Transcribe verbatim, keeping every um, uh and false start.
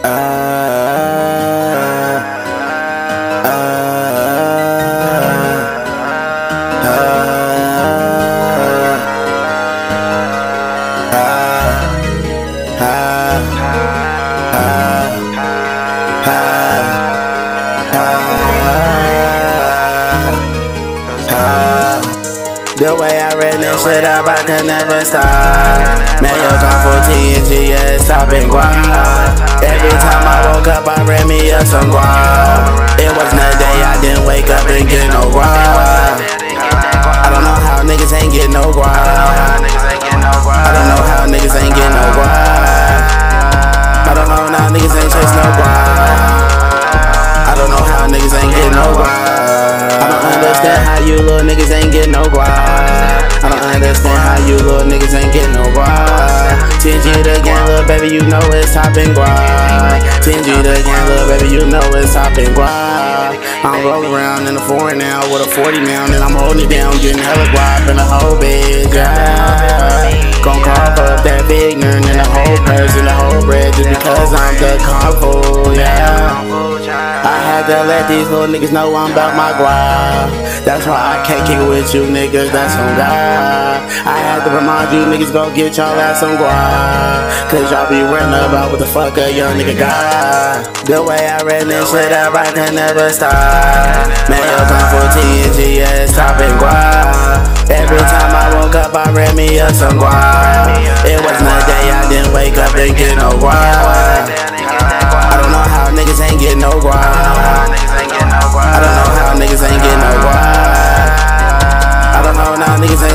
Uh, uh, uh, The way I ran this shit up, I could never stop. Man, you're gone for T N G, yeah, stop and grind. Every time I woke up, I ran me up some guap. It wasn't a day I didn't wake up and get no guap. I don't know how niggas ain't get no guap. I don't know how niggas ain't get no guap. I don't know how niggas ain't chase no guap. I don't know how niggas ain't get no guap. I don't understand how you little niggas ain't get no guap. I don't understand how you little niggas ain't get no guap. ten G the gang, little baby, you know it's top and guap. ten G the gang, little baby, you know it's top and guap. I'm rolling around in a foreign now with a forty now, and I'm holding it down, getting hella guap in the whole bitch, yeah. Gon' carve up that big nerd and the whole purse and the whole bread just because I'm the Kung Fu, yeah. I had to let these little niggas know I'm about my guap. That's why I can't kick it with you niggas, that's on God. I had to remind you niggas go get y'all ass some guap, cause y'all be running about what the fuck a young nigga got. The way I ran this shit up, I can never stop. Man, you're gone for T N G, yeah, stop and guap. Every time I woke up, I ran me up some guap. It wasn't a day I didn't wake up and get no guap. I don't know how niggas ain't get no guap. I don't know how niggas ain't get no guap. I don't know how niggas ain't